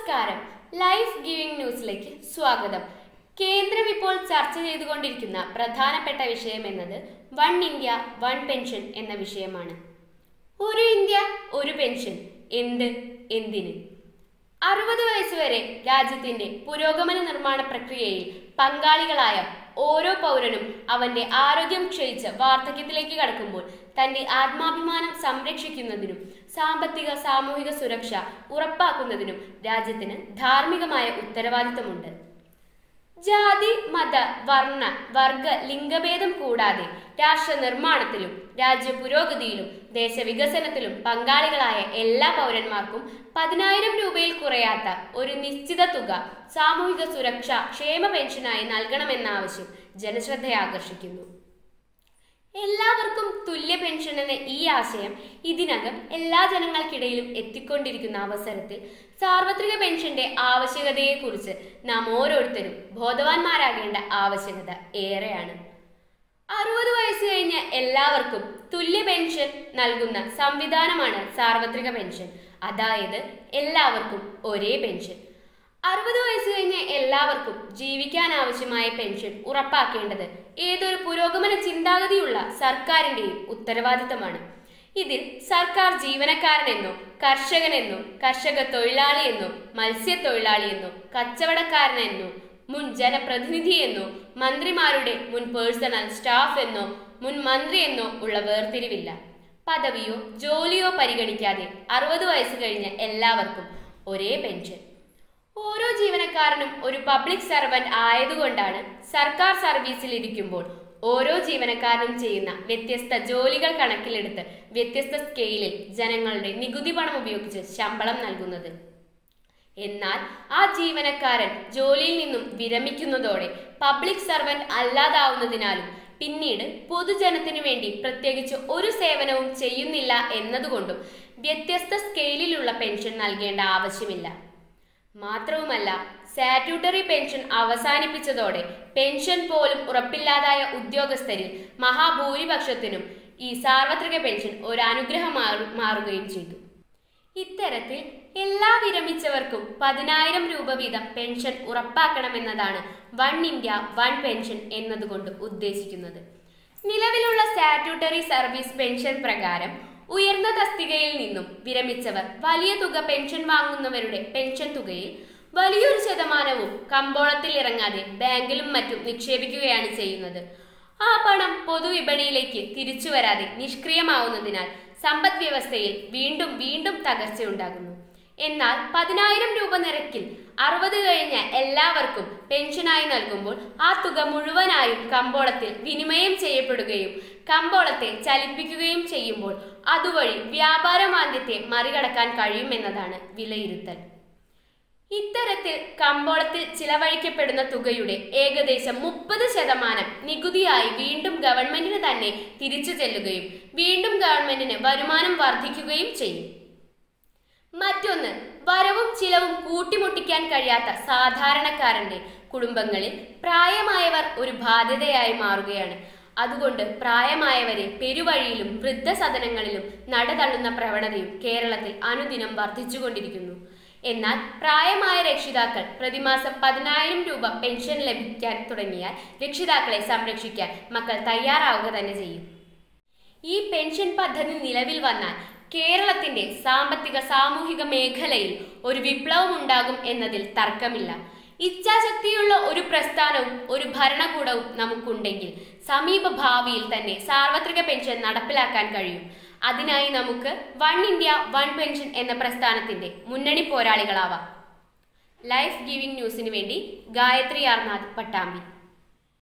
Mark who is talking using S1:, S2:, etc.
S1: നമസ്കാരം. Life giving ന്യൂസിലേക്ക് സ്വാഗതം. കേന്ദ്രം ഇപ്പോൾ ചർച്ച ചെയ്തുകൊണ്ടിരിക്കുന്ന പ്രധാനപ്പെട്ട വിഷയം എന്നത് വൺ ഇന്ത്യ വൺ പെൻഷൻ എന്ന വിഷയമാണ്. ഒരു ഇന്ത്യ ഒരു പെൻഷൻ, എന്തിന്? 60 വയസ്സുവരെ രാജ്യത്തിന്റെ പുരോഗമന നിർമ്മാണ പ്രക്രിയയിൽ പങ്കാളികളായ ഓരോ പൗരനും അവന്റെ ആരോഗ്യം ക്ഷയിച്ച് വാർദ്ധക്യത്തിലേക്ക് കടക്കുമ്പോൾ തന്റെ ആത്മാഭിമാനം സംരക്ഷിക്കുന്നതിനും സാമ്പത്തിക സാമൂഹിക സുരക്ഷ ഉറപ്പാക്കുന്നതിനും രാജ്യത്തിന് ധാർമ്മികമായ ഉത്തരവാദിത്തമുണ്ട്. ജാതി, മത, വർഗ, ലിംഗഭേദം കൂടാതെ രാഷ്ട്ര നിർമ്മാണത്തിലും രാജ്യ പുരോഗതിയിലും ദേശവികസനത്തിലും പങ്കാളികളായ എല്ലാ പൗരന്മാർക്കും 10,000 രൂപയിൽ കുറയാത്ത ഒരു നിശ്ചിത തുക സാമൂഹിക സുരക്ഷ ക്ഷേമ പെൻഷനായി നൽകണമെന്ന ആവശ്യം ജനശ്രദ്ധയെ ആകർഷിക്കുന്നു. എല്ലാവർക്കും തുല്യ പെൻഷൻ എന്ന ഈ ആശയം ഇതിനകം എല്ലാ ജനങ്ങൾക്കിടയിലും എത്തിക്കൊണ്ടിരിക്കുന്ന അവസരത്തിൽ സാർവത്രിക പെൻഷന്റെ ആവശ്യകതയെക്കുറിച്ച് നാം ഓരോരുത്തരും ബോധവാന്മാരാകേണ്ട ആവശ്യകത ഏറെയാണ്. 60 വയസ്സ് കഴിഞ്ഞ എല്ലാവർക്കും തുല്യ പെൻഷൻ നൽകുന്ന സംവിധാനമാണ് സാർവത്രിക പെൻഷൻ. അതായത് എല്ലാവർക്കും ഒരേ പെൻഷൻ. 60 വയസ്സ് കഴിഞ്ഞ എല്ലാവർക്കും ജീവിക്കാൻ ആവശ്യമായ പെൻഷൻ ഉറപ്പാക്കേണ്ടത് ഏതൊരു പുരോഗമന ചിന്താഗതിയുള്ള സർക്കാരിന്റെയും ഉത്തരവാദിത്തമാണ്. ഇതിൽ സർക്കാർ ജീവനക്കാരനെന്നോ കർഷകനെന്നോ കർഷക തൊഴിലാളിയെന്നോ മത്സ്യത്തൊഴിലാളിയെന്നോ കച്ചവടക്കാരനെന്നോ മുൻ ജനപ്രതിനിധിയെന്നോ മന്ത്രിമാരുടെ മുൻ പേഴ്സണൽ സ്റ്റാഫ് എന്നോ മുൻ മന്ത്രിയെന്നോ ഉള്ള വേർതിരിവില്ല. പദവിയോ ജോലിയോ പരിഗണിക്കാതെ 60 വയസ്സ് കഴിഞ്ഞ എല്ലാവർക്കും ഒരേ പെൻഷൻ. ഓരോ ജീവനക്കാരനും ഒരു പബ്ലിക് സർവന്റ് ആയതുകൊണ്ടാണ് സർക്കാർ സർവീസിൽ ഇരിക്കുമ്പോൾ ഓരോ ജീവനക്കാരനും ചെയ്യുന്ന വ്യത്യസ്ത ജോലികൾ കണക്കിലെടുത്ത് വ്യത്യസ്ത സ്കെയിലിൽ ജനങ്ങളുടെ നികുതി പണം ഉപയോഗിച്ച് ശമ്പളം നൽകുന്നത്. എന്നാൽ ആ ജീവനക്കാരൻ ജോലിയിൽ നിന്നും വിരമിക്കുന്നതോടെ പബ്ലിക് സർവന്റ് അല്ലാതാവുന്നതിനാലും പിന്നീട് പൊതുജനത്തിനു വേണ്ടി പ്രത്യേകിച്ച് ഒരു സേവനവും ചെയ്യുന്നില്ല എന്നതുകൊണ്ടും വ്യത്യസ്ത സ്കെയിലിലുള്ള പെൻഷൻ നൽകേണ്ട ആവശ്യമില്ല. മാത്രവുമല്ല, സ്റ്റാറ്റ്യൂട്ടറി പെൻഷൻ അവസാനിപ്പിച്ചതോടെ പെൻഷൻ പോലും ഉറപ്പില്ലാതായ ഉദ്യോഗസ്ഥരിൽ മഹാഭൂരിപക്ഷത്തിനും ഈ സാർവത്രിക പെൻഷൻ ഒരു അനുഗ്രഹം മാറുകയും ചെയ്തു. ഇത്തരത്തിൽ എല്ലാ വിരമിച്ചവർക്കും 10,000 രൂപ വീതം പെൻഷൻ ഉറപ്പാക്കണമെന്നതാണ് വൺ ഇന്ത്യ വൺ പെൻഷൻ എന്നതുകൊണ്ട് ഉദ്ദേശിക്കുന്നത്. നിലവിലുള്ള സ്റ്റാറ്റ്യൂട്ടറി സർവീസ് പെൻഷൻ പ്രകാരം ഉയർന്ന തസ്തികയിൽ നിന്നും വിരമിച്ചവർ വലിയ തുക പെൻഷൻ വാങ്ങുന്നവരുടെ പെൻഷൻ തുകയിൽ വലിയൊരു ശതമാനവും കമ്പോളത്തിൽ ഇറങ്ങാതെ ബാങ്കിലും മറ്റും നിക്ഷേപിക്കുകയാണ് ചെയ്യുന്നത്. ആ പണം പൊതുവിപണിയിലേക്ക് തിരിച്ചു വരാതെ നിഷ്ക്രിയമാവുന്നതിനാൽ സമ്പദ് വ്യവസ്ഥയിൽ വീണ്ടും തകർച്ചയുണ്ടാകുന്നു. എന്നാൽ 10,000 രൂപ നിരക്കിൽ 60 കഴിഞ്ഞ എല്ലാവർക്കും പെൻഷനായി നൽകുമ്പോൾ ആ തുക മുഴുവനായും കമ്പോളത്തിൽ വിനിമയം ചെയ്യപ്പെടുകയും കമ്പോളത്തെ ചലിപ്പിക്കുകയും ചെയ്യുമ്പോൾ അതുവഴി വ്യാപാര മാന്ദ്യത്തെ മറികടക്കാൻ കഴിയുമെന്നതാണ് വിലയിരുത്തൽ. ഇത്തരത്തിൽ കമ്പോളത്തിൽ ചിലവഴിക്കപ്പെടുന്ന തുകയുടെ ഏകദേശം 30% നികുതിയായി വീണ്ടും ഗവൺമെന്റിന് തന്നെ തിരിച്ചു ചെല്ലുകയും വീണ്ടും ഗവൺമെന്റിന് വരുമാനം വർദ്ധിക്കുകയും ചെയ്യും. മറ്റൊന്ന്, വരവും ചിലവും കൂട്ടിമുട്ടിക്കാൻ കഴിയാത്ത സാധാരണക്കാരന്റെ കുടുംബങ്ങളിൽ പ്രായമായവർ ഒരു ബാധ്യതയായി മാറുകയാണ്. അതുകൊണ്ട് പ്രായമായവരെ പെരുവഴിയിലും വൃദ്ധസദനങ്ങളിലും നടതള്ളുന്ന പ്രവണതയും കേരളത്തിൽ അനുദിനം വർദ്ധിച്ചുകൊണ്ടിരിക്കുന്നു. എന്നാൽ പ്രായമായ രക്ഷിതാക്കൾ പ്രതിമാസം 10,000 രൂപ പെൻഷൻ ലഭിക്കാൻ തുടങ്ങിയാൽ രക്ഷിതാക്കളെ സംരക്ഷിക്കാൻ മക്കൾ തയ്യാറാവുക തന്നെ ചെയ്യും. ഈ പെൻഷൻ പദ്ധതി നിലവിൽ വന്നാൽ കേരളത്തിന്റെ സാമ്പത്തിക സാമൂഹിക മേഖലയിൽ ഒരു വിപ്ലവം ഉണ്ടാകും എന്നതിൽ തർക്കമില്ല. ഇച്ഛാശക്തിയുള്ള ഒരു പ്രസ്ഥാനവും ഒരു ഭരണകൂടവും നമുക്കുണ്ടെങ്കിൽ സമീപ ഭാവിയിൽ തന്നെ സാർവത്രിക പെൻഷൻ നടപ്പിലാക്കാൻ കഴിയും. അതിനായി നമുക്ക് വൺ ഇന്ത്യ വൺ പെൻഷൻ എന്ന പ്രസ്ഥാനത്തിന്റെ മുന്നണി പോരാളികളാവാം. ലൈഫ് ഗിവിംഗ് ന്യൂസിന് വേണ്ടി ഗായത്രി ആർ നാഥ്, പട്ടാമ്പി.